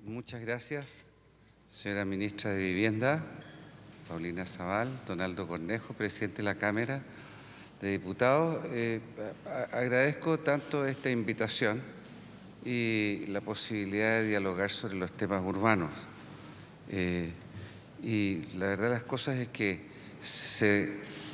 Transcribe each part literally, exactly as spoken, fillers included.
Muchas gracias, señora ministra de Vivienda, Paulina Zabal, Donaldo Cornejo, presidente de la Cámara de Diputados. Eh, a, agradezco tanto esta invitación y la posibilidad de dialogar sobre los temas urbanos. Eh, y la verdad de las cosas es que se,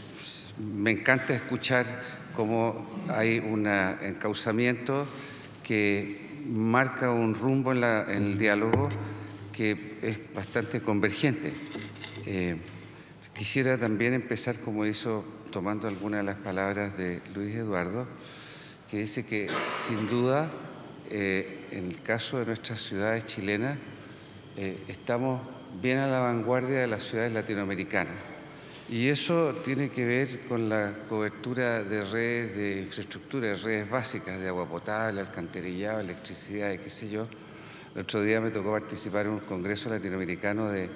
me encanta escuchar cómo hay un encauzamiento que marca un rumbo en, la, en el diálogo que es bastante convergente. Eh, quisiera también empezar, como hizo, tomando algunas de las palabras de Luis Eduardo, que dice que sin duda, eh, en el caso de nuestras ciudades chilenas, eh, estamos bien a la vanguardia de las ciudades latinoamericanas. Y eso tiene que ver con la cobertura de redes de infraestructura, de redes básicas, de agua potable, alcantarillado, electricidad y qué sé yo. El otro día me tocó participar en un congreso latinoamericano de,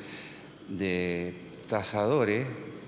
de tasadores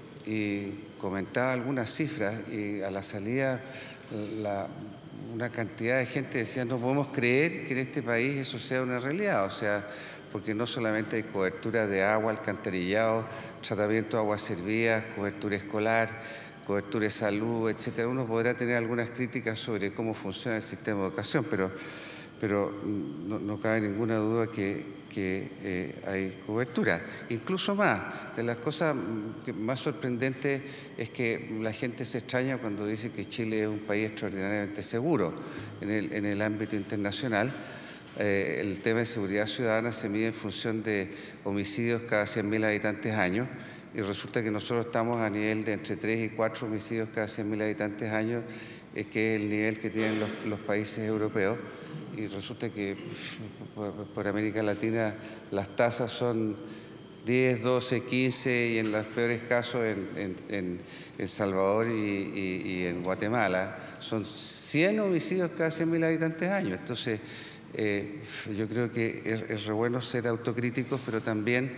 y comentaba algunas cifras y a la salida la, una cantidad de gente decía no podemos creer que en este país eso sea una realidad, o sea, porque no solamente hay cobertura de agua, alcantarillado, tratamiento de aguas servidas, cobertura escolar, cobertura de salud, etcétera. Uno podrá tener algunas críticas sobre cómo funciona el sistema de educación, pero, pero no, no cabe ninguna duda que, que eh, hay cobertura. Incluso más, de las cosas que más sorprendentes es que la gente se extraña cuando dice que Chile es un país extraordinariamente seguro en el, en el ámbito internacional. Eh, el tema de seguridad ciudadana se mide en función de homicidios cada cien mil habitantes años y resulta que nosotros estamos a nivel de entre tres y cuatro homicidios cada cien mil habitantes años, eh, que es el nivel que tienen los, los países europeos, y resulta que por, por América Latina las tasas son diez, doce, quince y en los peores casos en, en, en El Salvador y, y, y en Guatemala son cien homicidios cada cien mil habitantes años. Entonces, Eh, yo creo que es, es re bueno ser autocríticos, pero también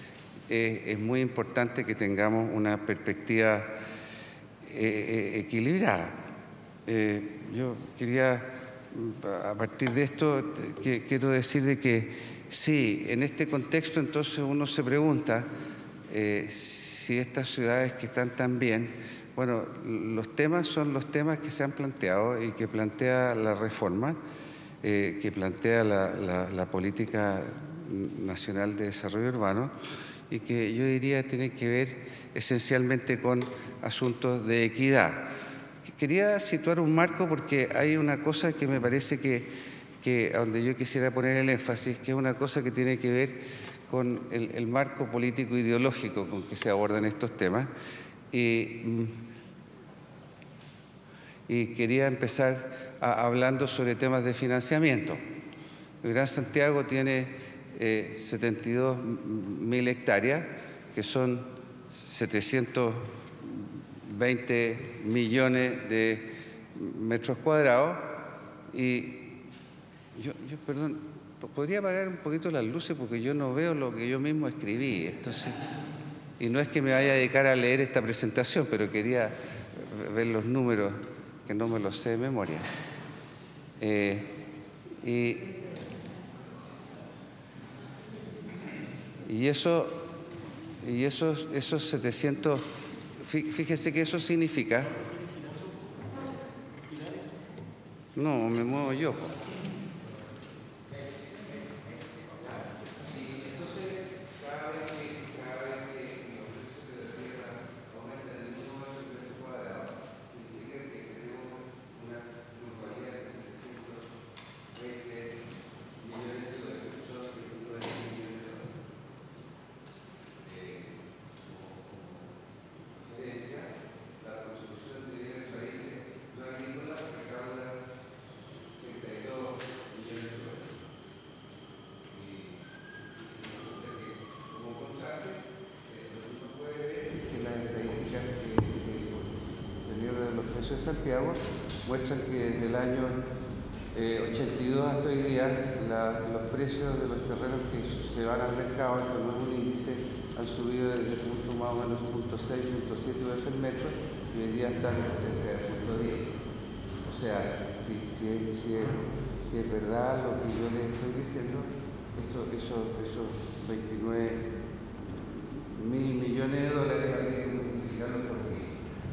eh, es muy importante que tengamos una perspectiva eh, equilibrada. Eh, yo quería, a partir de esto, que, quiero decir de que sí, en este contexto entonces uno se pregunta eh, si estas ciudades que están tan bien, bueno, los temas son los temas que se han planteado y que plantea la reforma, Eh, que plantea la, la, la Política Nacional de Desarrollo Urbano y que yo diría tiene que ver esencialmente con asuntos de equidad. Quería situar un marco porque hay una cosa que me parece que, que a donde yo quisiera poner el énfasis, que es una cosa que tiene que ver con el, el marco político ideológico con que se abordan estos temas. Y, y quería empezar a, hablando sobre temas de financiamiento. El Gran Santiago tiene eh, setenta y dos mil hectáreas, que son setecientos veinte millones de metros cuadrados, y yo, yo, perdón, ¿podría apagar un poquito las luces? Porque yo no veo lo que yo mismo escribí. Entonces, y no es que me vaya a dedicar a leer esta presentación, pero quería ver los números, que no me los sé de memoria. Eh, y, y eso, y esos, esos setecientos, fíjese que eso significa. No, me muevo yo. De Santiago muestran que desde el año eh, ochenta y dos hasta hoy día la, los precios de los terrenos que se van al mercado, este nuevo índice, han subido desde el punto más o menos punto seis, punto siete veces el metro y hoy día están cerca del punto diez. O sea, si, si, si, si es verdad lo que yo les estoy diciendo, eso, eso esos, esos veintinueve mil millones de dólares hay que multiplicarlo por diez.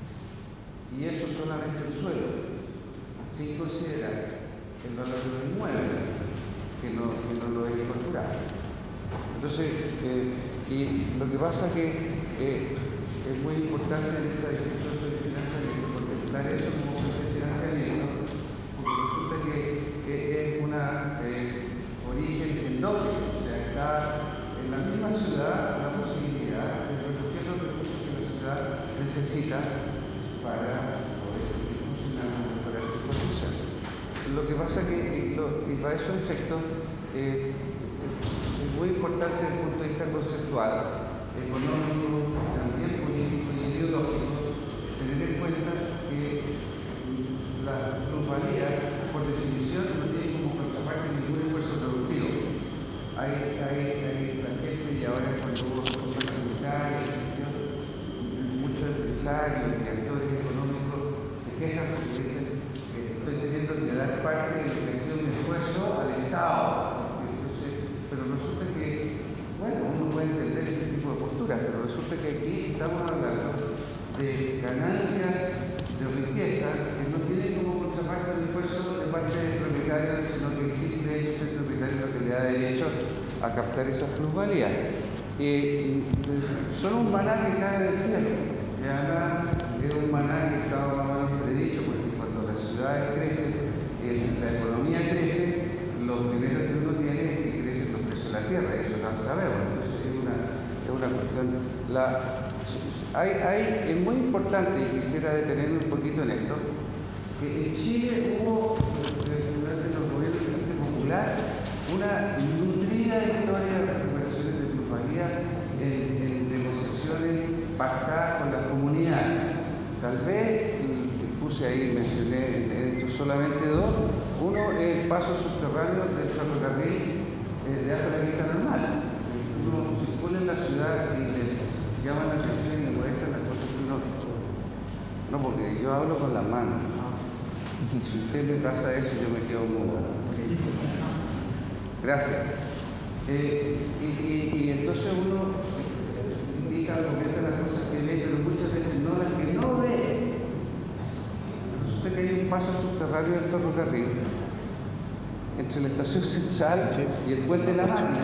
Y eso solamente el suelo, sin considerar el valor de los inmuebles, que no, que no lo he incorporado. Entonces, eh, y lo que pasa es que eh, es muy importante en esta discusión sobre financiamiento contemplar eso como un financiamiento, porque resulta que eh, es un eh, origen endógeno, o sea, está en la misma ciudad la posibilidad de recoger los recursos que la ciudad necesita para poder seguir funcionando y mejorar su condición. Lo que pasa es que, y, lo, y para esos efectos, eh, es muy importante desde el punto de vista conceptual, económico, también político y ideológico, tener en cuenta que la plusvalía, por definición, no tiene como contraparte ningún esfuerzo productivo. Hay, hay, hay la gente, y ahora cuando hubo reformas tributarias, muchos empresarios y actores económicos se quejan porque dicen que estoy teniendo que dar parte de lo que ha sido un esfuerzo al Estado. Pero resulta que, bueno, uno puede entender ese tipo de posturas, pero resulta que aquí estamos hablando de ganancias de riqueza que no tienen como contraparte el esfuerzo de parte del propietario, sino que existe hecho el propietario lo que le da derecho a captar esas plusvalías. Eh, son un maná que cae del cielo, y además es un maná que estaba más o menos predicho, porque cuando las ciudades crecen, eh, la economía crece, lo primero que uno tiene es que crecen los precios de la tierra, eso lo sabemos, entonces es una, es una cuestión. La, hay, hay, es muy importante, y quisiera detenerme un poquito en esto, que en Chile hubo, durante los gobiernos del Frente Popular, una nutrida historia de recuperaciones de plusvalía en, en negociaciones pactadas con las comunidades. Tal vez, puse ahí, mencioné en esto solamente dos. Uno es el paso subterráneo del ferrocarril eh, de alta velocidad normal. Uno circula en la ciudad y le llaman la atención y le molestan las cosas que uno... No, porque yo hablo con las manos. Y si usted me pasa eso, yo me quedo mudo. Gracias. Eh, y, y, y entonces uno indica, comenta las cosas que ve, pero muchas veces no las que no ve. Resulta que hay un paso subterráneo del ferrocarril entre la estación central sí. y el puente de la máquina,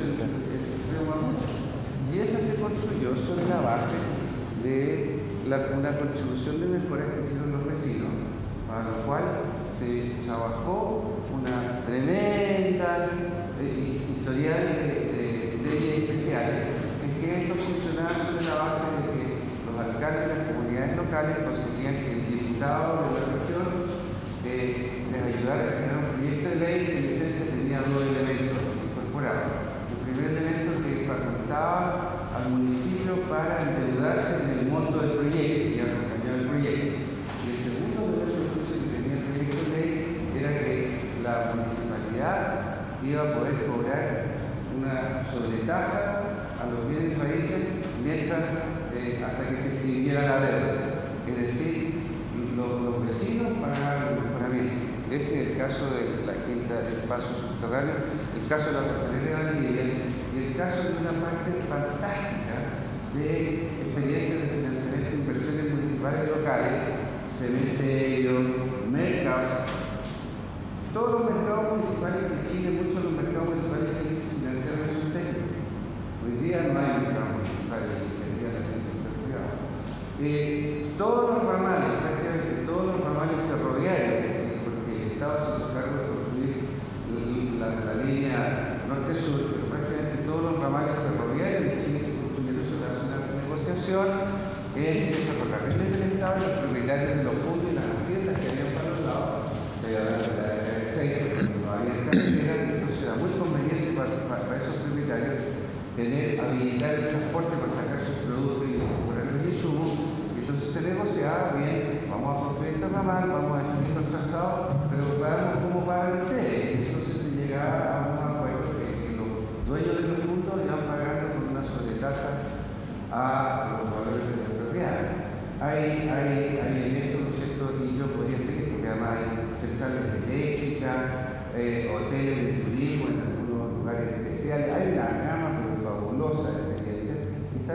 y esa se construyó sobre la base de la, una contribución de mejoras que hicieron los vecinos, para lo cual se trabajó una tremenda eh, historial de, de leyes especiales en que esto funcionaba sobre la base de que los alcaldes de las comunidades locales conseguían que el diputado de la región eh, les ayudara a generar un proyecto de ley que en esencia tenía dos elementos incorporados. El primer elemento que facultaba al municipio para endeudarse en el monto del proyecto y acompañar el proyecto. Y el segundo elemento que tenía el proyecto de ley era que la municipalidad iba a poder cobrar una sobretasa a los bienes raíces mientras eh, hasta que se extinguiera la deuda. Es decir, los, los vecinos pagaban el mejoramiento. Ese es el caso de la quinta, el paso subterráneo, el caso de la refinería de Valdivia y el caso de una parte fantástica de experiencias de financiamiento de inversiones municipales locales, cementerios, mercados. Todos los mercados municipales de Chile, muchos de los mercados municipales de Chile se financiaron en sus técnicos. Hoy día no hay mercados municipales, que sería la sector privado. Eh, todos los ramales, prácticamente todos los ramales ferroviarios, el Estado se hizo cargo de construir la, la, la línea norte-sur, pero prácticamente todos los ramales ferroviarios de Chile se construyeron sobre la zona de negociación en el ferrocarriles del Estado y los propietarios de los fondos y las haciendas que habían para los lados, que no había carretera, entonces era muy conveniente para, para, para esos propietarios tener, habilitar el transporte para sacar sus productos y incorporar los insumos. Entonces se negociaba bien, vamos a construir esta ramal, vamos a definir los trazados, pero veamos cómo pagan ustedes. Entonces se llegaba a un acuerdo que, que los dueños de los puntos iban pagando con una sobretasa a los valores de la propiedad. Hay, hay, hay eventos, ¿no es cierto? Y yo podría seguir, porque además hay centrales eléctricas, eh, hoteles de turismo en algunos lugares especiales, hay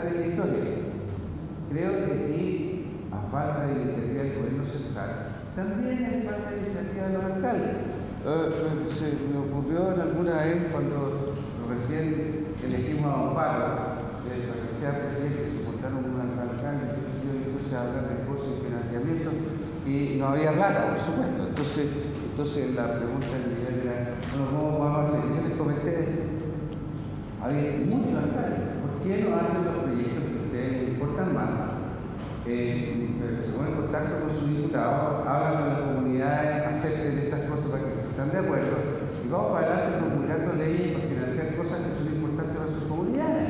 están en la historia. Creo que aquí, a falta de iniciativa del gobierno central, también hay falta de iniciativa de los alcaldes. Uh, se me ocurrió en alguna vez cuando recién elegimos a don Pablo, eh, para que sea presidente, se juntaron un alcalde, que se dio entonces a hablar de cosas y financiamiento, y no había plata, por supuesto. Entonces, entonces la pregunta del nivel era, bueno, ¿cómo vamos a hacer? Yo les comenté, había muchos alcaldes, ¿por qué no hacen los proyectos que a ustedes les importan más? Eh, se ponen en contacto con sus diputados, hablan con las comunidades, acepten estas cosas para que se están de acuerdo, y vamos para adelante promulgando leyes para financiar cosas que son importantes para sus comunidades.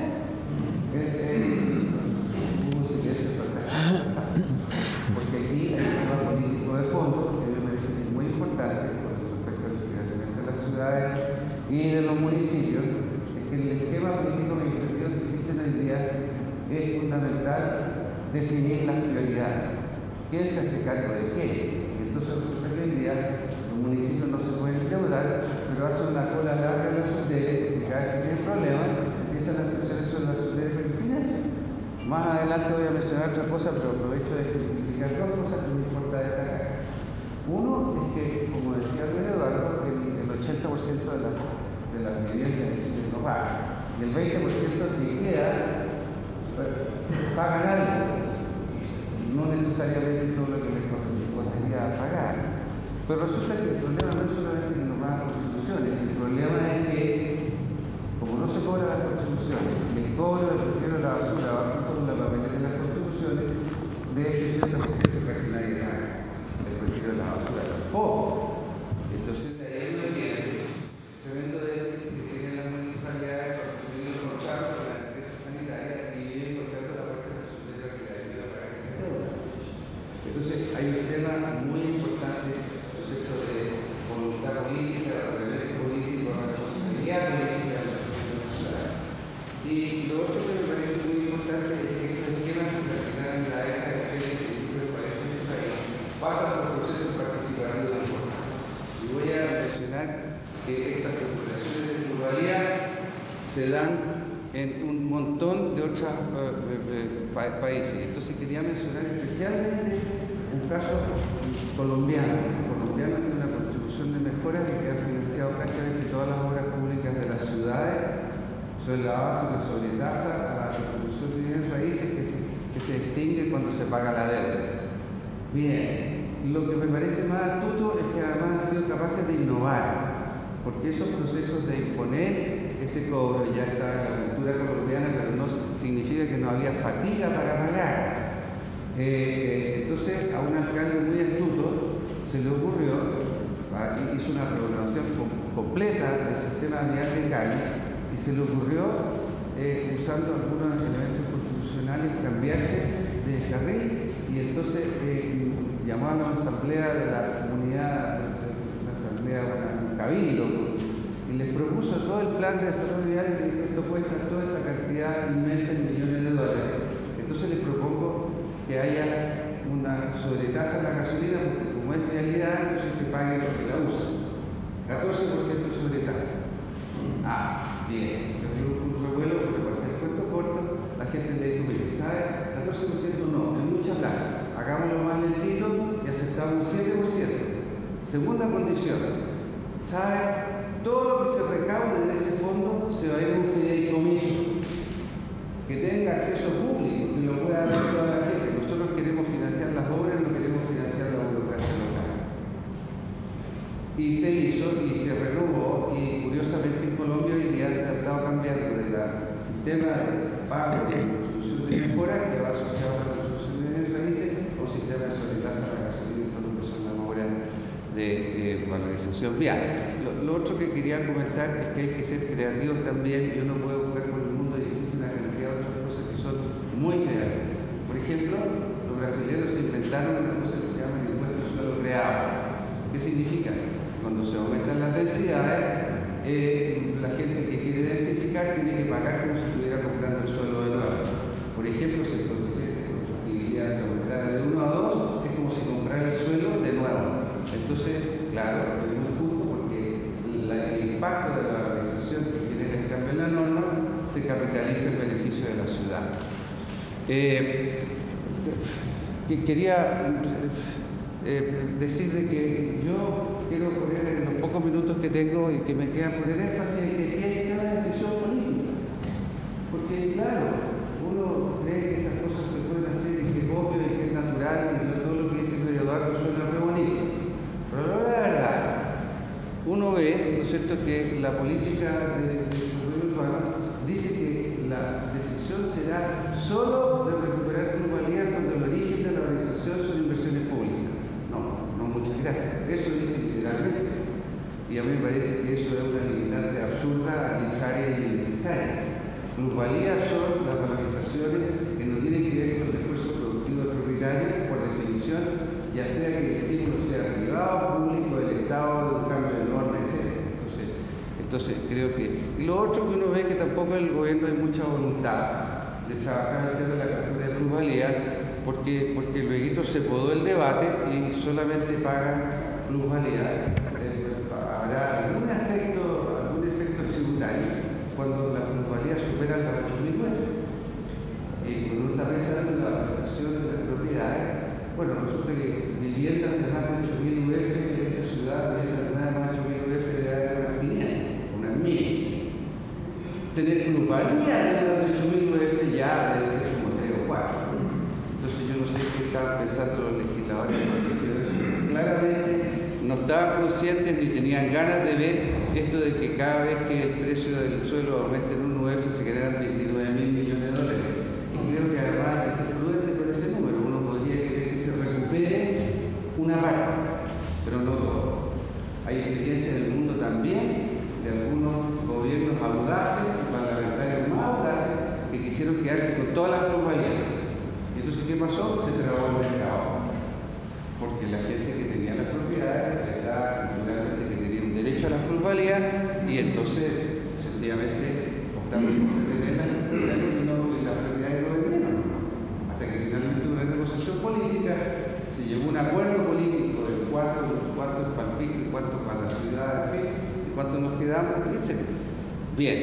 Porque aquí hay un tema político de fondo que me parece que es muy importante con respecto al financiamiento de las ciudades y de los municipios, es que el esquema político administrativo que existe hoy día es fundamental definir las prioridades. ¿Quién se hace cargo de qué? Entonces resulta que hoy día los municipios no se pueden endeudar, pero hacen una cola larga en la subdere, que cada vez que tienen problemas, empiezan las presiones sobre la subdere para que financien. Más adelante voy a mencionar otra cosa, pero aprovecho de explicar dos cosas que me importa destacar. Uno es que, como decía Luis Eduardo, el, el ochenta por ciento de, la, de las viviendas no pagan, y el veinte por ciento que queda pagan algo, no necesariamente todo lo que les correspondería pagar. Pero resulta que el problema no es solamente que no pagan contribuciones, el problema es que, como no se cobran las contribuciones, el cobro del retiro de la basura va con la papelera de las contribuciones, de ese ochenta por ciento casi nadie paga el retiro de la basura, tampoco. Entonces, de ahí uno tiene tremendo déficit que tienen las municipalidades para construir los contratos con las empresas sanitarias y viven encontrando la puerta de la subdere que la ayuda a pagar esa deuda. Entonces, hay un tema muy importante, ¿no es cierto?, de voluntad política, de deber político, de responsabilidad política. Y lo otro que me parece muy importante es que estos esquemas que se aplicaron en la década de ochenta y principios de cuarenta en este país pasan por procesos participativos importantes. Y voy a mencionar que estas recuperaciones de pluralidad se dan en un montón de otros uh, pa países. Entonces quería mencionar especialmente un caso colombiano. Colombiano tiene una contribución de mejoras que ha financiado prácticamente todas las obras públicas de las ciudades sobre la base de la sobretasa a la contribución de bienes raíces que se, que se extingue cuando se paga la deuda. Bien, lo que me parece más astuto es que además han sido capaces de innovar, porque esos procesos de imponer ese cobro ya está en la cultura colombiana, pero no significa que no había fatiga para pagar. Eh, entonces, a un alcalde muy astuto se le ocurrió, hizo una programación com completa del sistema vial de Cali, y se le ocurrió, eh, usando algunos elementos constitucionales, cambiarse de carril, y entonces eh, llamó a una asamblea de la comunidad, una asamblea, un cabildo, y les propuso todo el plan de desarrollo vial y le dijo, esto cuesta toda esta cantidad inmensa de millones de dólares. Entonces les propongo que haya una sobretasa en la gasolina, porque como es vialidad, entonces que pague lo que la usa. catorce por ciento de sobretasa. Ah, bien, se dio un revuelo porque para hacer el cuento corto, la gente le dijo, mire, ¿sabe? catorce por ciento no, es mucha plata. Hagámoslo más lentito y aceptamos un siete por ciento. Segunda condición, ¿sabe? Todo lo que se recaude de ese fondo se va a ir a un fideicomiso que tenga acceso público, que lo pueda hacer toda la gente. Nosotros queremos financiar las obras, no queremos financiar la burocracia local. Y se hizo y se renovó, y curiosamente en Colombia hoy día se ha estado cambiando del sistema de pago de construcción de mejora, que va asociado a la construcción de bienes raíces, o sistema de sobretasa a la gasolina, todo lo que son las obras de eh, valorización vial. Lo, lo otro que quería comentar es que hay que ser creativos también. Yo no puedo jugar con el mundo y existe una cantidad de otras cosas que son muy creativas. Por ejemplo, los brasileños se inventaron una cosa que se llama el impuesto al suelo creado. ¿Qué significa? Cuando se aumentan las densidades, eh, la gente que quiere densificar tiene que pagar como si estuviera comprando el suelo de nuevo. Por ejemplo, si el coeficiente de constructibilidad se aumentara de uno a dos, es como si comprara el suelo de nuevo. Entonces, claro, es muy justo porque la, el impacto de la valorización que genera el cambio en la norma se capitaliza en beneficio de la ciudad. Eh, que quería eh, decir de que yo quiero poner en los pocos minutos que tengo y que me quedan poner énfasis en que aquí hay cada decisión política. Porque claro, uno cree que estas cosas se pueden hacer y que es obvio y que es natural y todo lo que dice el Eduardo suena re bonito. Pero la verdad, uno ve, ¿no es cierto?, que la política de desarrollo urbano dice que la decisión será solo de recuperar plusvalía cuando el origen de la organización son inversiones públicas. No, no, muchas gracias. Eso dice literalmente. Y a mí me parece que eso es una limitante absurda, arbitraria y innecesaria. Plusvalías son las valorizaciones que no tienen que ver con el esfuerzo productivo del propietario, por definición, ya sea que el título sea privado, público, del Estado, de un cambio de norma, etcétera. Entonces, entonces, creo que... Y lo otro que uno ve que tampoco en el gobierno hay mucha voluntad de trabajar el tema de la captura de plusvalía, porque, porque luego se podó el debate y solamente pagan plusvalía. Eh, habrá algún efecto, algún efecto tributario cuando la plusvalía supera las ocho mil nueve. Y cuando uno está pensando en la valorización de las propiedades, bueno, resulta que viviendas de más de ocho mil U F en esta ciudad, viviendas de más de ocho mil U F de unas quinientas, unas mil. Tener plusvalía de más de ocho mil U F ya debe ser como tres o cuatro. Entonces yo no sé qué estaban pensando los legisladores, porque claramente no estaban conscientes ni tenían ganas de ver esto de que cada vez que el precio del suelo aumenta en un U F se generan veintinueve mil millones de dólares. Y creo que además hay que ser prudente con ese número. Uno podría querer que se recupere una parte, pero no todo. Hay experiencia en el mundo también de algunos gobiernos audaces, parlamentarios más audaces, que quisieron quedarse con todas las plusvalías. Y entonces, ¿qué pasó? Se trabó el mercado. Porque la gente que tenía las propiedades pensaba naturalmente que tenía un derecho a las plusvalías y entonces sencillamente optaron por retener las propiedades y no las propiedades no vendieron. Hasta que finalmente hubo una negociación política, se llegó a un acuerdo político del cuánto, cuánto para el fin, cuánto para la ciudad, en fin, de cuánto nos quedamos, etcétera. Bien,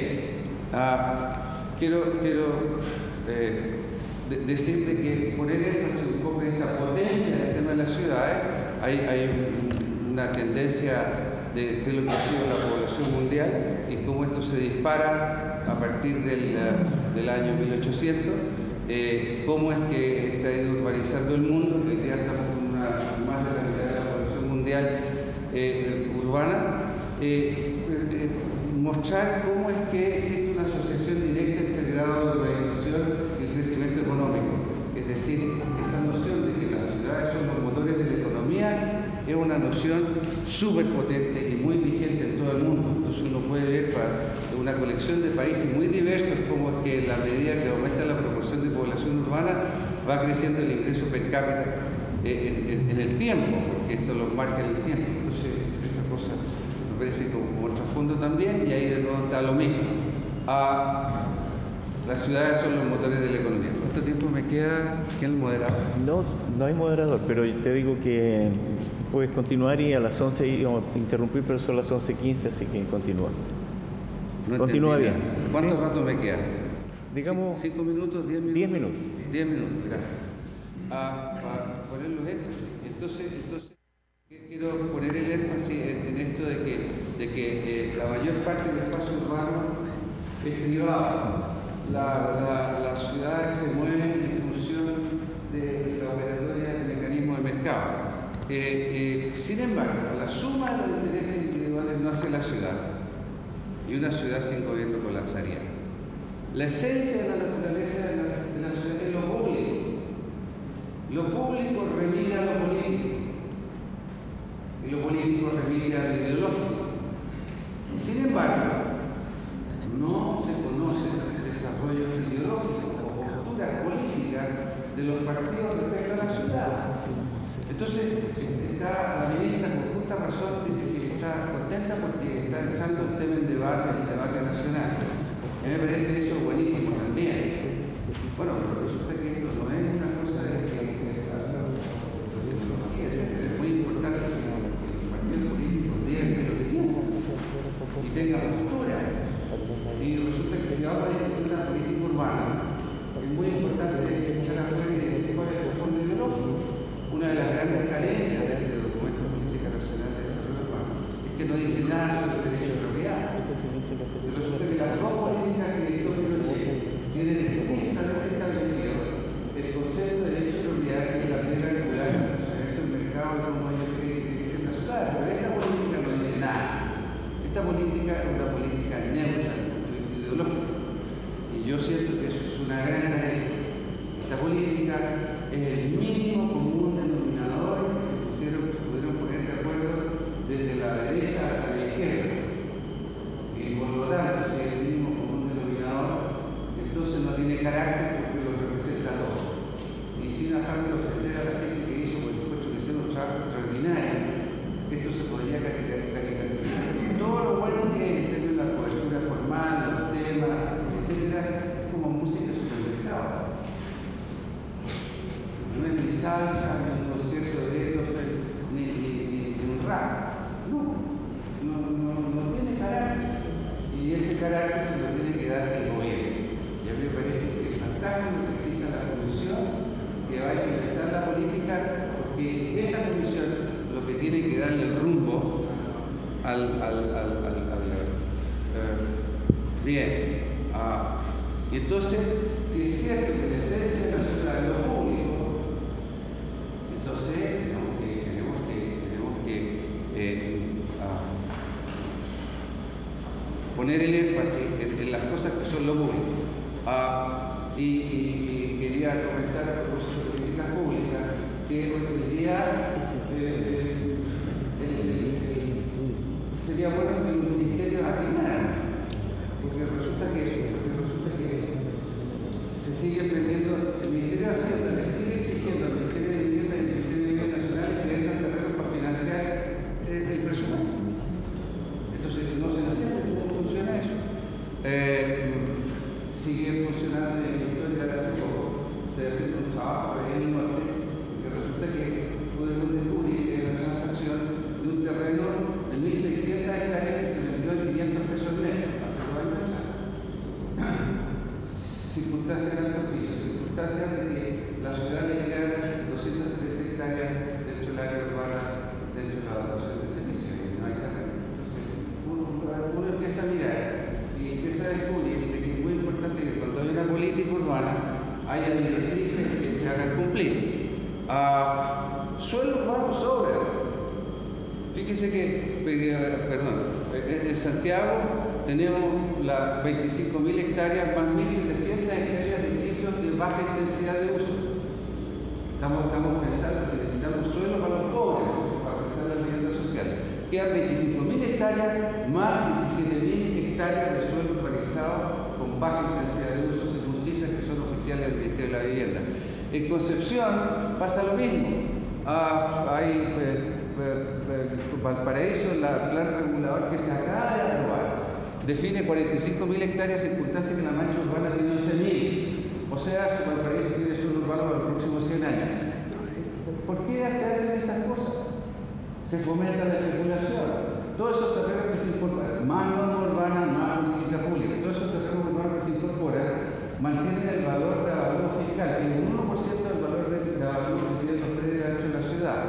uh, quiero, quiero eh, de, decirte que poner énfasis un poco en esta potencia del tema de las ciudades, hay, hay un, una tendencia de qué es lo que ha sido la población mundial y cómo esto se dispara a partir del, uh, del año mil ochocientos, eh, cómo es que se ha ido urbanizando el mundo, que ya estamos con una, más de la mitad de la población mundial eh, urbana, eh, eh, mostrar cómo es que existe una asociación directa entre el grado de urbanización y el crecimiento económico. Es decir, esta noción de que las ciudades son los motores de la economía es una noción súper potente y muy vigente en todo el mundo. Entonces uno puede ver para una colección de países muy diversos cómo es que en la medida que aumenta la proporción de población urbana va creciendo el ingreso per cápita en, en, en el tiempo, porque esto lo marca en el tiempo. Entonces esta cosa me parece como otro fondo también y ahí de nuevo está lo mismo. Ah, las ciudades son los motores de la economía. ¿Cuánto tiempo me queda? ¿Quién es el moderador? No, no hay moderador, pero te digo que puedes continuar y a las once íbamos a interrumpir, pero son las once quince, así que continúa. No continúa bien. ¿Cuánto ¿Sí? rato me queda? Digamos... ¿Cinco minutos? ¿Diez minutos? Diez minutos. Diez minutos, gracias. Ah, para poner los énfasis. Entonces, entonces quiero poner el énfasis en, en esto de que, de que eh, la mayor parte del espacio urbano es privado. La, la, las ciudades se mueven en función de la operatoria del mecanismo de mercado. Eh, eh, sin embargo, la suma de los intereses individuales no hace la ciudad. Y una ciudad sin gobierno colapsaría. La esencia de la naturaleza de la, de la ciudad es lo público. Lo público remite a lo político. Y lo político remite a lo ideológico. Sin embargo, no se conocen desarrollos ideológicos o posturas políticas de los partidos respecto a la ciudad. Entonces, está, la ministra con justa razón dice que está contenta porque está echando el tema en debate, el debate nacional. A mí me parece eso buenísimo también. Bueno, pero resulta que esto no es una cosa de que es muy importante que los partidos políticos digan qué es lo que piensan y tengan postura. Y resulta que si ahora hay una política urbana, es muy importante no dice nada sobre el derecho de propiedad. Resulta que las dos políticas que dictó Pinochet tienen explícitamente establecido el concepto de derecho de propiedad, que es la regla regular del funcionamiento del mercado y cómo ellos creen que se la ciudad. Pero esta política no dice nada. Esta política es una política neutra, ideológica. Y yo siento que eso es una gran carencia. Esta política es el mínimo común denominador que se pusieron, se pudieron poner de acuerdo desde la derecha hasta la izquierda. Y por lo tanto, si es el mínimo común denominador, entonces no tiene carácter porque lo representa todo. Y sin afán de ofender a la gente que hizo, por supuesto, que hicieron un trabajo extraordinario, esto se podría caracterizar. Todo lo bueno que es en términos de la cobertura formal, los temas, etcétera, es como música supermercado. No es ni salsa, ni un concierto de estos, ni, ni, ni, ni un rap. No, no, no, no tiene carácter. Y ese carácter se lo tiene que dar el gobierno. Y a mí me parece que es fantástico que exista la comisión que va a implementar la política, porque esa comisión lo que tiene que darle el rumbo al. al, al, al, al uh, bien. Uh, y entonces, si es cierto que la esencia de la ciudad es lo público, entonces tenemos que, tenemos que, tenemos que eh, uh, poner el énfasis en, en las cosas que son lo público. Uh, y, y, y quería comentar a propósito de políticas públicas que hoy día eh, el, el, el, sería bueno que los ministerios atinaran, porque resulta que, porque resulta que se sigue pendiendo, el Ministerio de Hacienda le sigue exigiendo al Ministerio de Vivienda y al Ministerio de Vivienda Nacional que vendan terrenos para financiar eh, el presupuesto. Entonces no se entiende cómo funciona eso. Eh, sigue funcionando en la historia de hace poco. Estoy haciendo un trabajo ahí en el norte, que resulta que pudimos descubrir que era una transacción de un terreno de mil seiscientas hectáreas que se vendió en quinientos pesos netos hace dos años atrás. Circunstancias de alto piso, circunstancias de que la ciudad le quedan doscientas setenta hectáreas dentro del área urbana, dentro de la dotación de servicios, y no hay terreno. Entonces, uno, uno empieza a mirar y empieza a descubrir de que es muy importante que cuando hay una política urbana haya directrices que se hagan cumplir. Uh, suelo urbano sobra. Fíjense que, perdón, en Santiago tenemos las veinticinco mil hectáreas más mil setecientas hectáreas de sitios de baja intensidad de uso. Estamos, estamos pensando que necesitamos suelo para los pobres, para aceptar la vivienda social. Quedan veinticinco mil hectáreas más diecisiete mil hectáreas de suelo urbanizado con baja intensidad de uso, según cifras que son oficiales del Ministerio de la Vivienda. En Concepción pasa lo mismo. Ah, hay eh, Valparaíso, el plan regulador que se acaba de aprobar, define cuarenta y cinco mil hectáreas, circunstancias que la mancha urbana tiene once mil. O sea, Valparaíso tiene suelo urbano para los próximos cien años. ¿Por qué se hacen esas cosas? Se fomenta la especulación. Todos esos terrenos que se incorporan, más norma urbana, más política pública, todos esos terrenos urbanos que se incorporan mantienen el valor de avalúo fiscal, que es un uno por ciento del valor de avalúo que tienen los predios de la ciudad.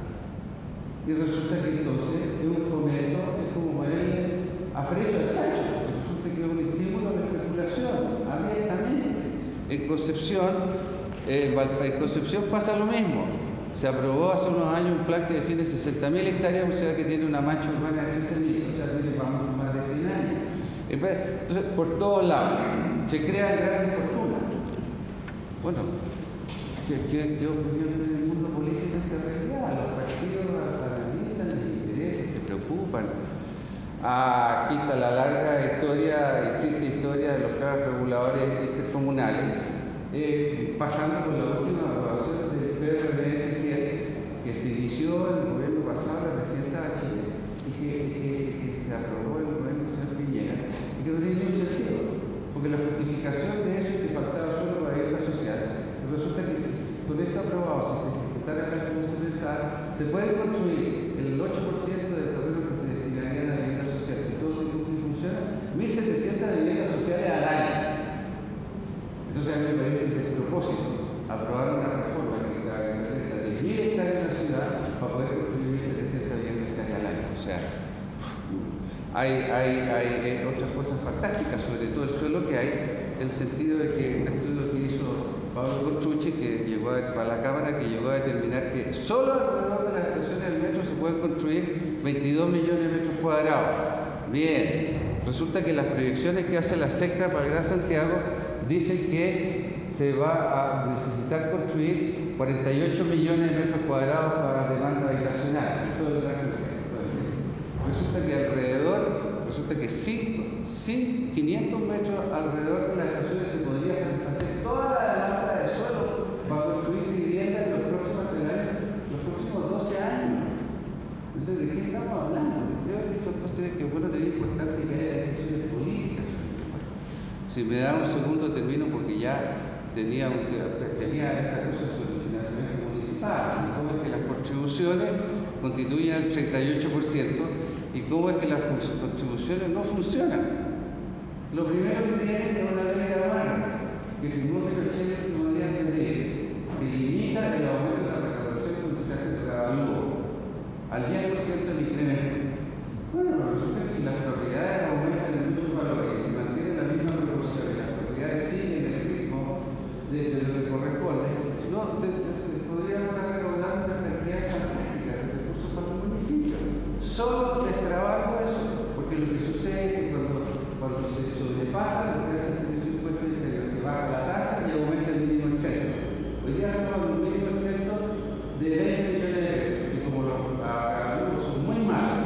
Y resulta que entonces es un fomento, es como ponerle a frecho al chacho, resulta que es un estímulo a la especulación, abiertamente. En Concepción, eh, en Concepción pasa lo mismo. Se aprobó hace unos años un plan que define sesenta mil hectáreas, o sea que tiene una mancha urbana de trece mil, o sea que vamos más de cien años. Entonces, por todos lados, se crean grandes fortunas. Bueno, ¿qué, qué, qué opinión tiene el mundo político en esta realidad? Los partidos analizan, les interesan, se preocupan. Ah, aquí está la larga historia y triste historia de los planes reguladores intercomunales, eh, pasando por la última aprobación del P R M S siete, que se inició en el gobierno pasado, la reciente a Chile, y que, que, que se aprobó en el gobierno del señor Piñera, y que no tiene ningún sentido, porque la justificación de eso es que faltaba solo la vivienda social. Resulta que si, con esto aprobado, si se ejecutara tal como se pensaba, se puede construir el ocho por ciento del terreno que se destinaría a la vivienda social. Si todo se cumple y funciona, mil setecientas viviendas sociales al año. Entonces a mí me parece un despropósito aprobar una reforma que de diez mil hectáreas en la ciudad para poder construir mil setecientas viviendas hectáreas al año. O sea, hay, hay, hay eh, otras cosas fantásticas, sobre todo el suelo que hay, en el sentido de que un estudio que hizo Pablo Corchucci, que llegó a, para la Cámara, que llegó a determinar que solo alrededor de las estaciones del metro se pueden construir veintidós millones de metros cuadrados. Bien, resulta que las proyecciones que hace la SECTRA para el Gran Santiago dicen que se va a necesitar construir cuarenta y ocho millones de metros cuadrados para demanda habitacional en todo el Gran Santiago. Resulta que alrededor, resulta que sí, sí, quinientos metros alrededor de las estaciones se podría hacer toda la demanda de suelo para construir viviendas en los próximos años, los próximos doce años. Entonces, ¿de qué estamos hablando? Creo que son cuestiones que es bueno tener importante que haya decisiones políticas. Si me da un segundo termino porque ya tenía, un, tenía esta cosa sobre el financiamiento municipal, y cómo es que las contribuciones constituyen el treinta y ocho por ciento y cómo es que las contribuciones no funcionan. Lo primero que tienen es una ley de aduana que firmó Pinochet como día antes de eso, que limita el aumento de la recaudación cuando se hace el trabajo al diez por ciento del incremento. Bueno, resulta que si las propiedades aumentan en muchos valores y se mantiene la misma proporción y las propiedades siguen el ritmo de, de lo que corresponde, no, te, te, te podríamos estar recaudando una cantidad fantástica de recursos para los municipios. Solo les trabajo eso, porque lo que sucede es que cuando, cuando se sobrepasa lo que hace el servicio de impuestos interior, que baja la tasa y aumenta el mínimo exento. Hoy día estamos en un mínimo exento de veinte millones de pesos, y como los algunos son muy malos,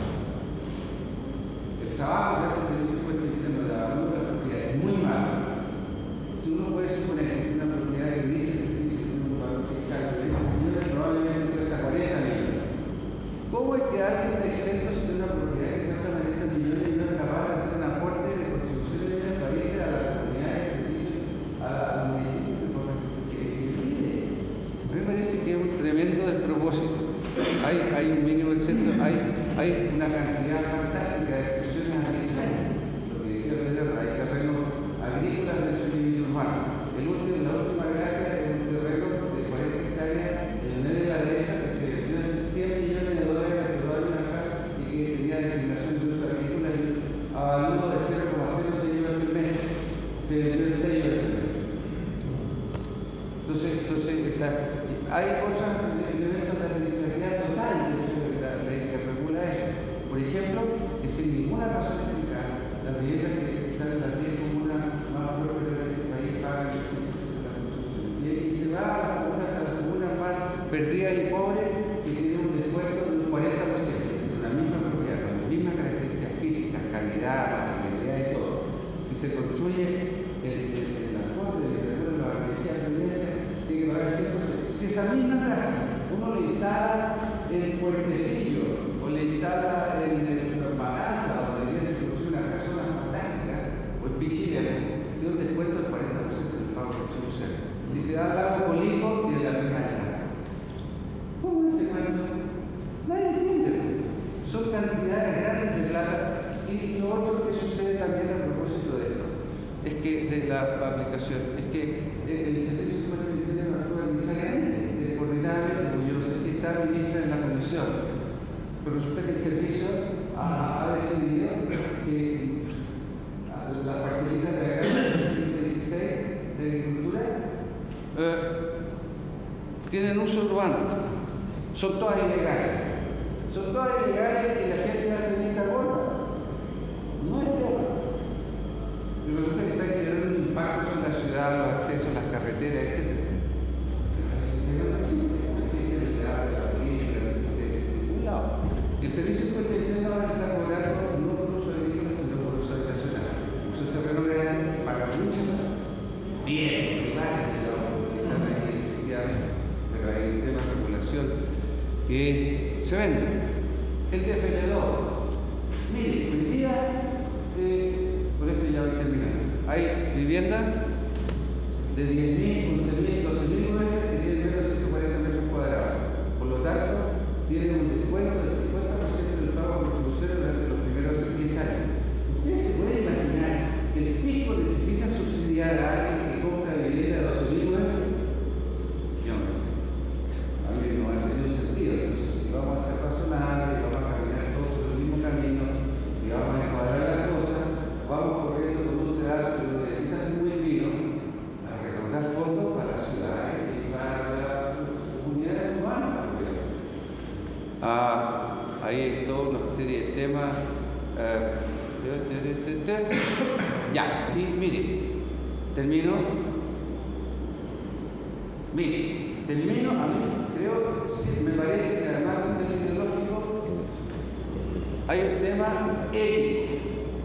el trabajo que hace el servicio de impuestos interior de la propiedad es muy malo. Si uno puede suponer que una propiedad que dice el servicio de un valor fiscal de veinte millones probablemente cuesta cuarenta millones. ¿Cómo es que alguien está exento de una propiedad que cuesta cuarenta millones y no es capaz de hacer un aporte de construcción de bienes países a las comunidades de servicio, a los municipios que vive? A mí me parece que es un tremendo despropósito. Hay, hay un mínimo exento, hay, hay una cantidad fantástica de excepciones arbitrarias. Lo que decía Pedro, hay terrenos agrícolas del suministro urbano. El último, la última gracia es un terreno de cuarenta hectáreas en el medio de la dehesa que se vendió en cien millones de dólares hace dos años atrás y que tenía designación de uso agrícola y avalúo de cero coma cero seis euros por mes. Se vendió en seis euros por mes. Entonces, entonces está, hay otros elementos de arbitrariedad total, de hecho, de la ley que regula eso. Por ejemplo, que sin ninguna razón explicada, las viviendas que están en las diez comunas más prósperas del país pagan el cien por ciento de la construcción. Y, y se va a las comunas, a las comunas más perdidas y pobres que tienen un descuento del cuarenta por ciento. Es decir, una misma propiedad, con las mismas características físicas, calidad, patrimonialidad y todo. Si se construye el, el, el transporte de la universidad de tendencia, tiene que pagar el cien por ciento. Si esa misma casa uno le instala en Puertecillo o le instala en, en Matanza, donde se construye una persona fantástica, o en Pichilemu, tiene un descuento del cuarenta por ciento del pago de construcción. Si se da al lago Colico, tiene la misma entrada. ¿Cómo es ese cuento? Nadie entiende. Son cantidades grandes de plata. Y lo otro que sucede también a propósito de esto, es que de la aplicación, es que el servicio de impuestos internos actúa necesariamente, coordinadamente, porque yo no sé si está ministra en la comisión, pero resulta que el servicio ha, ha decidido que las parcelitas de la ciento dieciséis de agricultura eh, tienen uso urbano, son todas ilegales. Son todas ilegales y la gente hace lista gorda. No es tema. Pero resulta que está generando un impacto en la ciudad, los accesos, las carreteras, etcétera. No existe, no existe el legado de la política, no existe de ningún lado. El servicio de impuestos internos ahora está cobrando no por uso agrícola, sino por uso habitacional. Uso terreno grande paga mucho más. Bien, primaria, que están ahí efectivamente, pero hay un tema de regulación que se vende. El D F L dos. Mire, hoy día, eh, con esto ya voy terminando. Hay viviendas de diez mil, once mil, doce mil nueve que tienen menos de ciento cuarenta metros cuadrados. Por lo tanto, tienen un descuento del cincuenta por ciento del pago de contribuciones durante los primeros diez años. Ustedes se pueden imaginar que el fisco necesita subsidiar a alguien que compra vivienda de doce mil nueve. Yo no. A mí no hace ningún sentido. Entonces, si vamos a ser razonables, vamos a caminar todos por el mismo camino y vamos a Ya, y mire, termino. Mire, termino, a mí creo, sí, me parece que además de un tema ideológico, hay un tema ético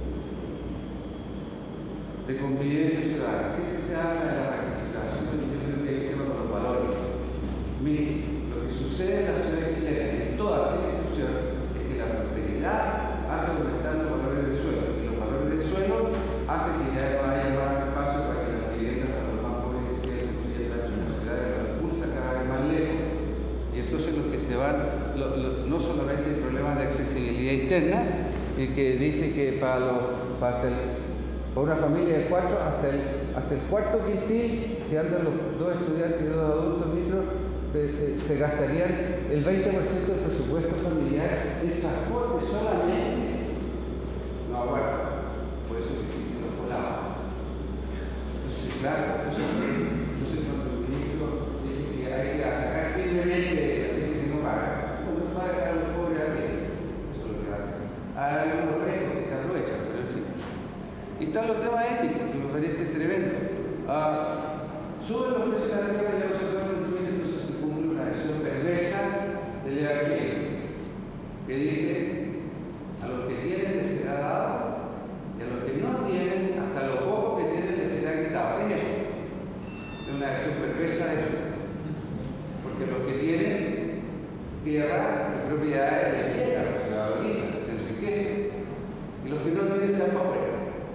de convivencia ciudadana. Siempre se habla de la participación, y yo creo que hay un tema con los valores. Mire, lo que sucede en la ciudad chilena, en todas las instituciones, es que la prosperidad hace aumentar los valores del suelo, y los valores del suelo hacen que ya no haya más espacio para que las viviendas para los más pobres se sigan construyendo en la ciudad y los impulsa cada vez más lejos. Y entonces los que se van, lo, lo, no solamente hay problemas de accesibilidad interna, eh, que dice que para, los, para, hasta el, para una familia de cuatro, hasta el, hasta el cuarto quintil, si andan los dos estudiantes y dos adultos micros, eh, eh, se gastarían el veinte por ciento del presupuesto familiar en transporte solamente. No aguarda, por eso existen los volados. Entonces, claro, entonces, entonces cuando el ministro dice que hay que atacar firmemente a la gente que no paga, bueno, no paga a los pobres arriba. Eso es lo que va a hacer. Hay algunos frescos que se aprovechan, pero en fin. Y están los temas éticos, que me parece tremendo. Uh, suben los precios de la tierra y luego se van construyendo, entonces se cumple una versión perversa del Evangelio, que dice: a los que tienen les será dado, y a los que no tienen, hasta lo poco que tienen les será quitado. Es eso. Es una versión perversa de eso. Porque los que tienen tierra y propiedades les llegan, se valorizan, se enriquecen, y los que no tienen se apoyan.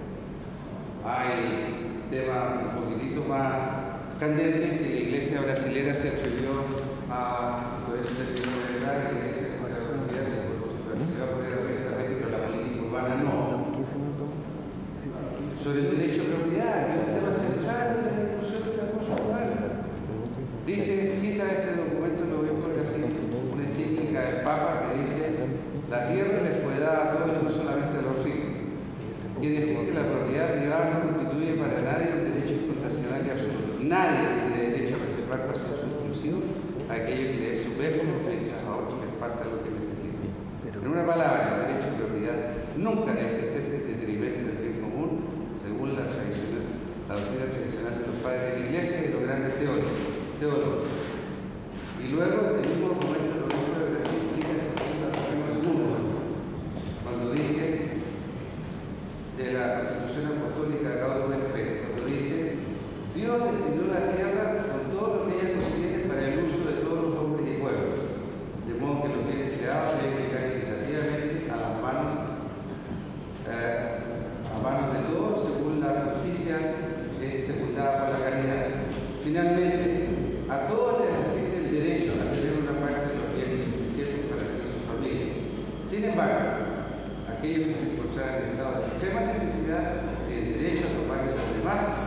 Hay temas un poquitito más candentes que la iglesia brasilera se atrevió a, por eso terminó de verdad, la iglesia de la brasilera se atrevió a poner abiertamente, pero la política urbana no. Sobre el derecho a propiedad, que es un tema central de la discusión de la cosa urbana. Dice, cita este documento, lo voy a poner así, una encíclica del Papa que dice: la tierra le fue dada a todos y no solamente a los ricos. Quiere decir que la propiedad privada no constituye para nadie un derecho fundacional y absoluto. Nadie tiene derecho a reservar para su uso exclusivo a aquello que le es superfluo, mientras a otros les falta lo que necesitan. En una palabra, el derecho a propiedad nunca debe ejercerse en detrimento del bien común, según la, tradicional, la doctrina tradicional de los padres de la Iglesia y de los grandes teólogos. teólogos. Y luego, en el mismo momento, el gobierno de Brasil sigue la Constitución segundo, cuando dice de la Constitución Apostólica Gaudium et Spes, cuando dice: Dios destinó la tierra con todo lo que ella contiene para el uso de todos los hombres y pueblos, de modo que los bienes creados deben llegar equitativamente a las manos, eh, a manos de todos, según la justicia eh, secundada por la caridad. Finalmente, a todos les existe el derecho a tener una parte de los bienes suficientes para hacer su familia. Sin embargo, aquellos que se encontraran en estado de extrema necesidad tienen derecho a tomar de los demás